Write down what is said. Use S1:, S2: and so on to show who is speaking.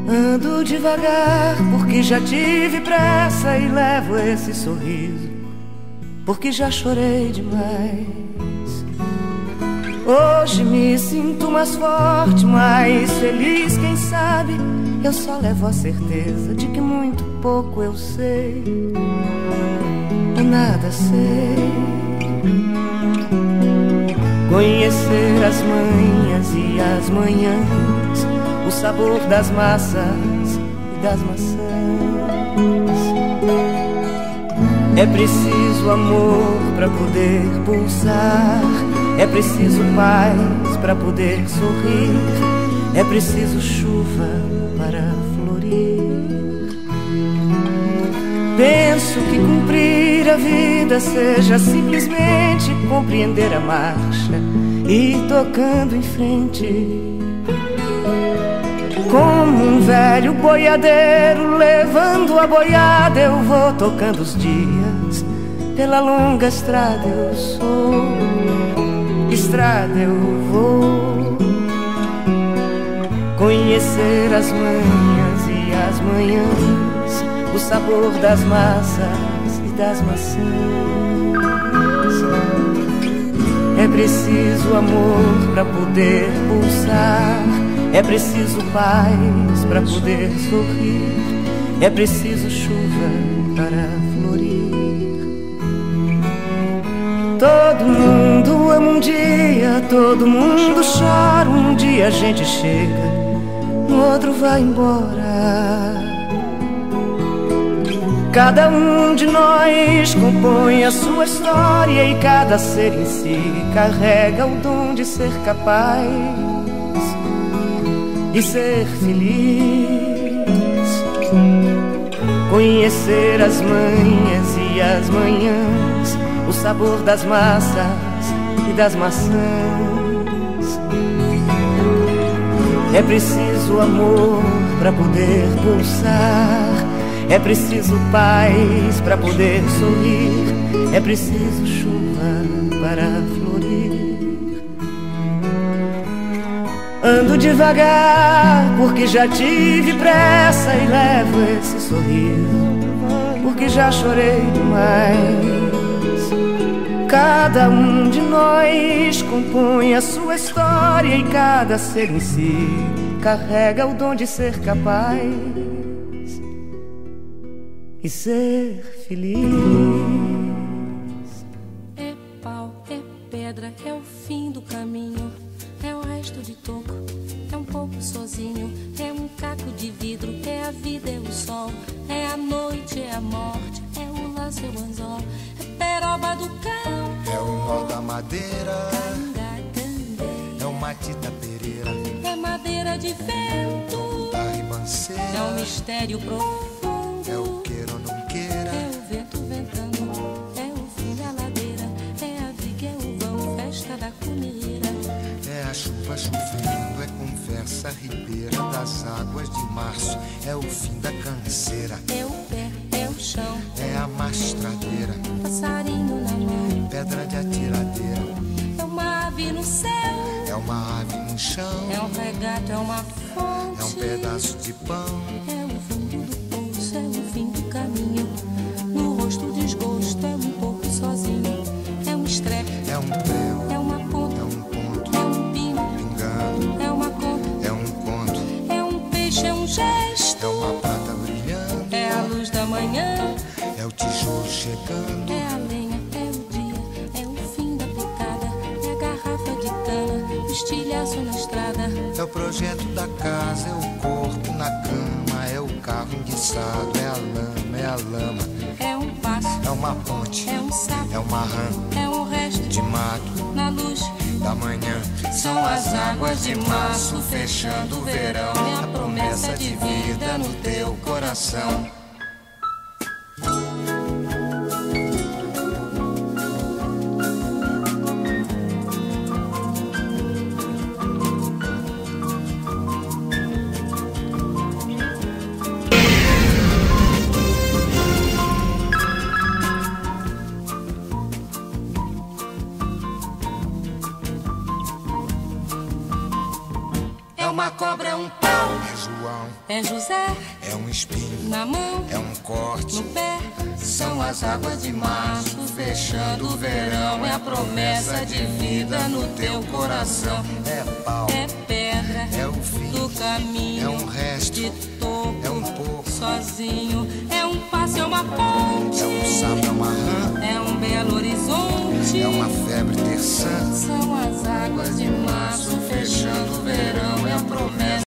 S1: Ando devagar porque já tive pressa e levo esse sorriso porque já chorei demais. Hoje me sinto mais forte, mais feliz, quem sabe eu só levo a certeza de que muito pouco eu sei e nada sei. Conhecer as manhas e as manhãs, o sabor das massas e das maçãs. É preciso amor para poder pulsar, é preciso paz para poder sorrir, é preciso chuva para florir. Penso que cumprir a vida seja simplesmente compreender a marcha e ir tocando em frente. Como um velho boiadeiro levando a boiada, eu vou tocando os dias. Pela longa estrada eu sou, estrada eu vou. Conhecer as manhas e as manhãs, o sabor das massas e das maçãs. É preciso amor para poder pulsar, é preciso paz para poder sorrir, é preciso chuva para florir. Todo mundo ama um dia, todo mundo chora. Um dia a gente chega, no outro vai embora. Cada um de nós compõe a sua história e cada ser em si carrega o dom de ser capaz de ser feliz. Conhecer as manhas e as manhãs, o sabor das massas e das maçãs. É preciso amor para poder pulsar, é preciso paz para poder sorrir, é preciso chuva para florir. Ando devagar porque já tive pressa e levo esse sorriso porque já chorei demais. Cada um de nós compõe a sua história e cada ser em si carrega o dom de ser capaz e ser feliz.
S2: É pau, é pedra, é o fim do caminho, é o resto de toco, é um pouco sozinho, é um caco de vidro, é a vida, é o sol, é a noite, é a morte, é o laço, é o anzol, é peroba do campo,
S3: é o nó da madeira, é o matita pereira,
S2: é madeira de vento,
S3: da ribanceira,
S2: é um mistério profundo,
S3: é o queira ou não queira,
S2: é o vento ventando, é o fim da ladeira, é a viga, é o vão, festa da cuneira,
S3: é a chuva chovendo, é conversa ribeira das águas de março, é o fim da canseira,
S2: é o pé, é o chão,
S3: é a mastradeira,
S2: passarinho na mão,
S3: pedra de atiradeira,
S2: é uma ave no céu,
S3: é uma ave no chão,
S2: é um regato, é uma fonte,
S3: é um pedaço de pão,
S2: é o fundo do poço, é o fim do caminho, no rosto o desgosto, é um pouco sozinho, é um estrepe,
S3: é um prego,
S2: é uma ponta,
S3: é um ponto,
S2: é um pino,
S3: pingando,
S2: é uma conta,
S3: é um conto,
S2: é um peixe, é um gesto,
S3: é uma prata brilhando,
S2: é a luz da manhã,
S3: é o tijolo chegando,
S2: é a lenha, é o dia, é o fim da picada, é a garrafa de cana, o estilhaço na estrada,
S3: é o projeto da casa, é o corpo na cama, é o carro enguiçado, é a lama, é a lama,
S2: é um passo,
S3: é uma ponte,
S2: é um sapo,
S3: é uma rã
S2: é um resto
S3: de mato
S2: na luz
S3: da manhã.
S2: São as águas de março fechando o verão, é a promessa de vida no teu coração.
S3: uma cobra, é um pau. É João,
S2: é José,
S3: é um espinho
S2: na mão,
S3: é um corte
S2: no pé.
S3: São as águas de março fechando o verão. É a promessa de vida no teu coração. É pau,
S2: É pedra,
S3: é o fim
S2: do caminho,
S3: é um resto,
S2: de topo,
S3: é um pouco,
S2: sozinho. É um passo, é uma ponte,
S3: é um sapo, é uma rã,
S2: é um belo horizonte.
S3: é uma febre terçã.
S2: São as águas de